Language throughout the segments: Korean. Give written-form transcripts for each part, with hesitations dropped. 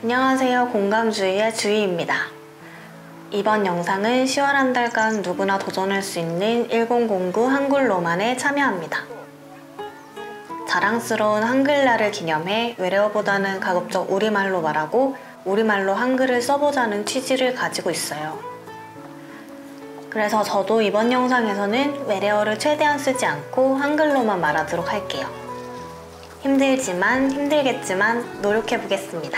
안녕하세요. 공감주의의 주희입니다. 이번 영상은 10월 한 달간 누구나 도전할 수 있는 1009 한글 로만에 참여합니다. 자랑스러운 한글날을 기념해 외래어보다는 가급적 우리말로 말하고 우리말로 한글을 써보자는 취지를 가지고 있어요. 그래서 저도 이번 영상에서는 외래어를 최대한 쓰지 않고 한글로만 말하도록 할게요. 힘들겠지만 노력해보겠습니다.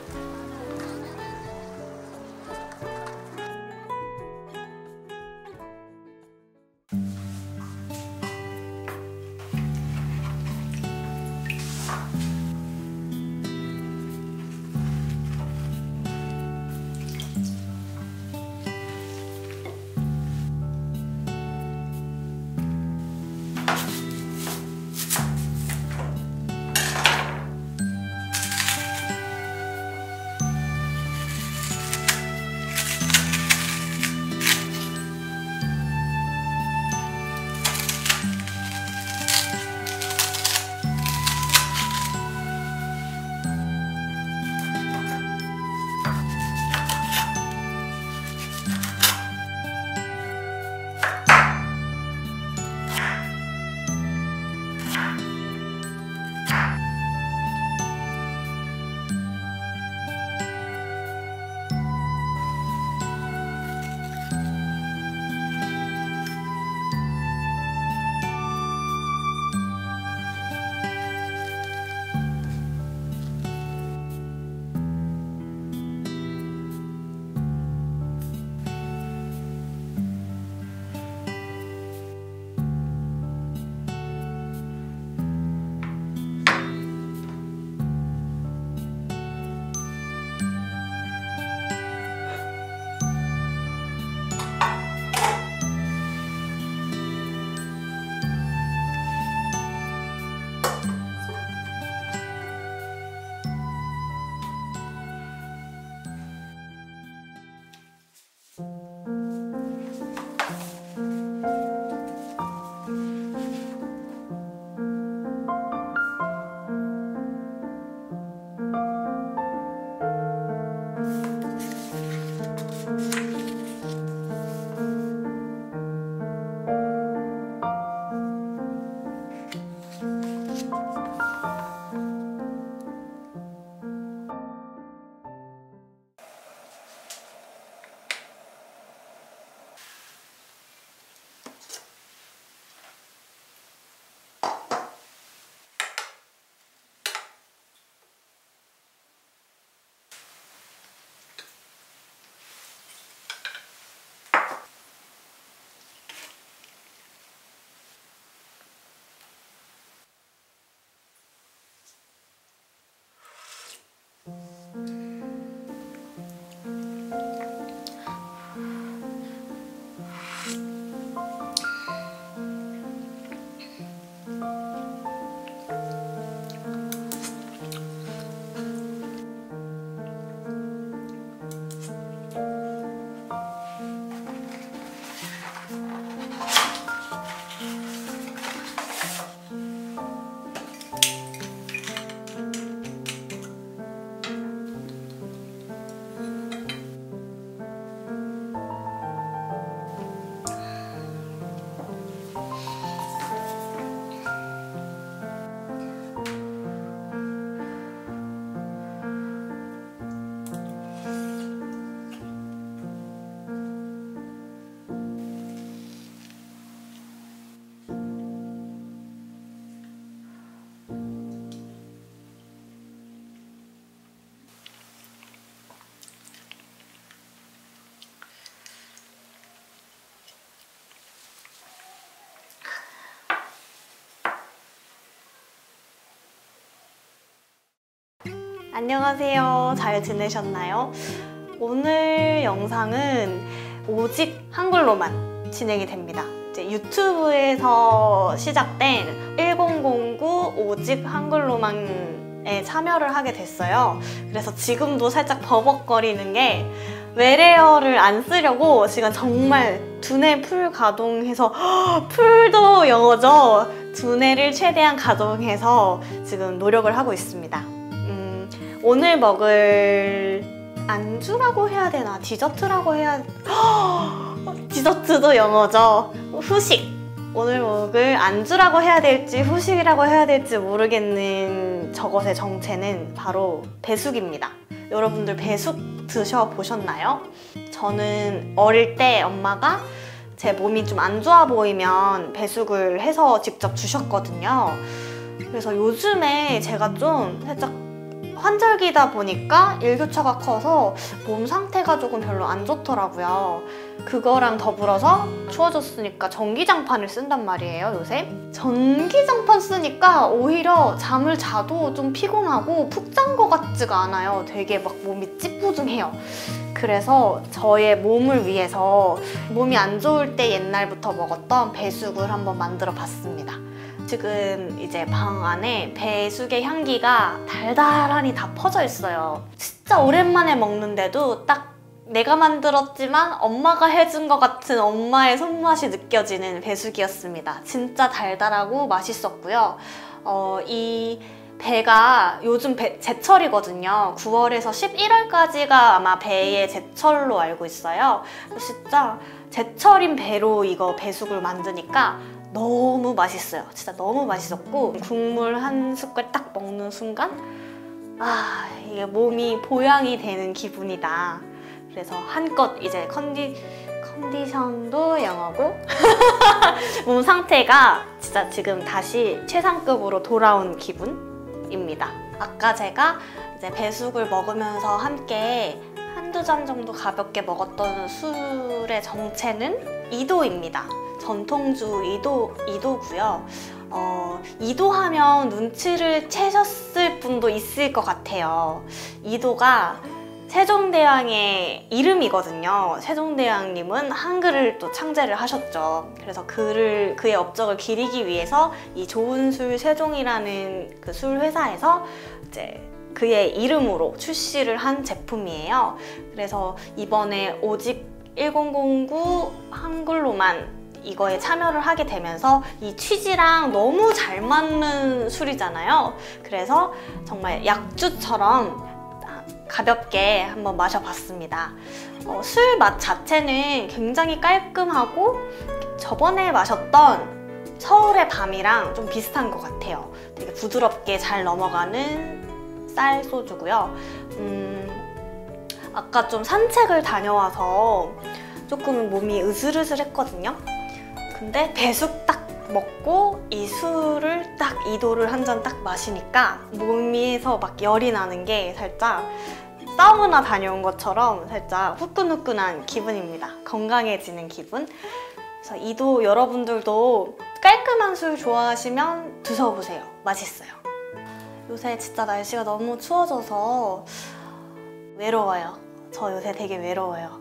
안녕하세요. 잘 지내셨나요? 오늘 영상은 오직 한글로만 진행이 됩니다. 이제 유튜브에서 시작된 1009 오직 한글로만에 참여를 하게 됐어요. 그래서 지금도 살짝 버벅거리는 게 외래어를 안 쓰려고 지금 정말 두뇌 풀 가동해서 풀도 영어죠? 두뇌를 최대한 가동해서 지금 노력을 하고 있습니다. 오늘 먹을 안주라고 해야 되나? 디저트라고 해야... 디저트도 영어죠. 후식! 오늘 먹을 안주라고 해야 될지 후식이라고 해야 될지 모르겠는 저것의 정체는 바로 배숙입니다. 여러분들 배숙 드셔보셨나요? 저는 어릴 때 엄마가 제 몸이 좀 안 좋아 보이면 배숙을 해서 직접 주셨거든요. 그래서 요즘에 제가 좀 살짝 환절기다 보니까 일교차가 커서 몸 상태가 조금 별로 안 좋더라고요. 그거랑 더불어서 추워졌으니까 전기장판을 쓴단 말이에요, 요새. 전기장판 쓰니까 오히려 잠을 자도 좀 피곤하고 푹 잔 것 같지가 않아요. 되게 막 몸이 찌뿌둥해요. 그래서 저의 몸을 위해서 몸이 안 좋을 때 옛날부터 먹었던 배숙을 한번 만들어 봤습니다. 지금 이제 방 안에 배숙의 향기가 달달하니 다 퍼져 있어요. 진짜 오랜만에 먹는데도 딱 내가 만들었지만 엄마가 해준 것 같은 엄마의 손맛이 느껴지는 배숙이었습니다. 진짜 달달하고 맛있었고요. 이 배가 요즘 제철이거든요. 9월에서 11월까지가 아마 배의 제철로 알고 있어요. 진짜 제철인 배로 이거 배숙을 만드니까 너무 맛있어요. 진짜 너무 맛있었고 국물 한 숟갈 딱 먹는 순간 아, 이게 몸이 보양이 되는 기분이다. 그래서 한껏 이제 컨디션도 영어고 몸 상태가 진짜 지금 다시 최상급으로 돌아온 기분입니다. 아까 제가 이제 배숙을 먹으면서 함께 한두 잔 정도 가볍게 먹었던 술의 정체는 2도입니다. 전통주 2도고요. 2도 하면 눈치를 채셨을 분도 있을 것 같아요. 2도가 세종대왕의 이름이거든요. 세종대왕님은 한글을 또 창제를 하셨죠. 그래서 그의 업적을 기리기 위해서 이 좋은 술 세종이라는 그 술 회사에서 이제 그의 이름으로 출시를 한 제품이에요. 그래서 이번에 오직 1009 한글로만 이거에 참여를 하게 되면서 이 취지랑 너무 잘 맞는 술이잖아요. 그래서 정말 약주처럼 가볍게 한번 마셔봤습니다. 술 맛 자체는 굉장히 깔끔하고 저번에 마셨던 서울의 밤이랑 좀 비슷한 것 같아요. 되게 부드럽게 잘 넘어가는 쌀 소주고요. 아까 좀 산책을 다녀와서 조금 몸이 으슬으슬했거든요. 근데 배숙 딱 먹고 이 술을 딱 2도를 한 잔 딱 마시니까 몸에서 막 열이 나는 게 살짝 사우나 다녀온 것처럼 살짝 후끈후끈한 기분입니다. 건강해지는 기분. 그래서 2도 여러분들도 깔끔한 술 좋아하시면 드셔보세요. 맛있어요. 요새 진짜 날씨가 너무 추워져서 외로워요. 저 요새 되게 외로워요.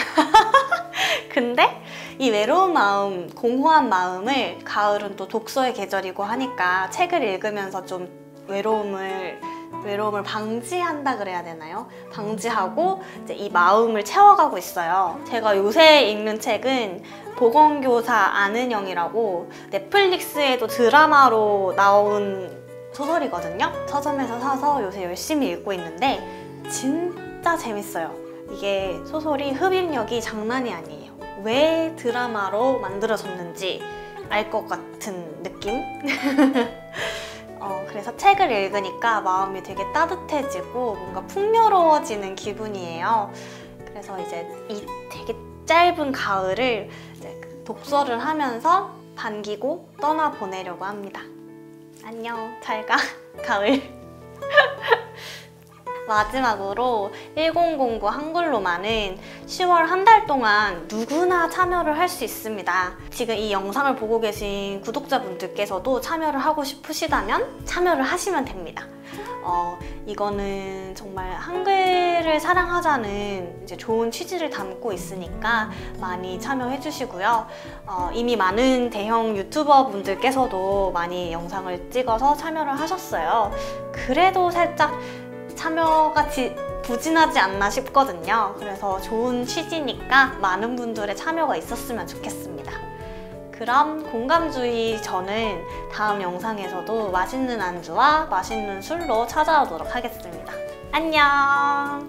근데 이 외로운 마음, 공허한 마음을 가을은 또 독서의 계절이고 하니까 책을 읽으면서 좀 외로움을 방지한다 그래야 되나요? 방지하고 이제 이 마음을 채워가고 있어요. 제가 요새 읽는 책은 보건교사 안은영이라고 넷플릭스에도 드라마로 나온 소설이거든요. 서점에서 사서 요새 열심히 읽고 있는데 진짜 재밌어요. 이게 소설이 흡입력이 장난이 아니에요. 왜 드라마로 만들어졌는지 알 것 같은 느낌? 그래서 책을 읽으니까 마음이 되게 따뜻해지고 뭔가 풍요로워지는 기분이에요. 그래서 이제 이 되게 짧은 가을을 이제 독서를 하면서 반기고 떠나보내려고 합니다. 안녕, 잘 가, 가을. 마지막으로 1009 한글로만은 10월 한 달 동안 누구나 참여를 할 수 있습니다. 지금 이 영상을 보고 계신 구독자분들께서도 참여를 하고 싶으시다면 참여를 하시면 됩니다. 이거는 정말 한글을 사랑하자는 이제 좋은 취지를 담고 있으니까 많이 참여해 주시고요. 이미 많은 대형 유튜버 분들께서도 많이 영상을 찍어서 참여를 하셨어요. 그래도 살짝 참여가 부진하지 않나 싶거든요. 그래서 좋은 취지니까 많은 분들의 참여가 있었으면 좋겠습니다. 그럼 공감주의 저는 다음 영상에서도 맛있는 안주와 맛있는 술로 찾아오도록 하겠습니다. 안녕.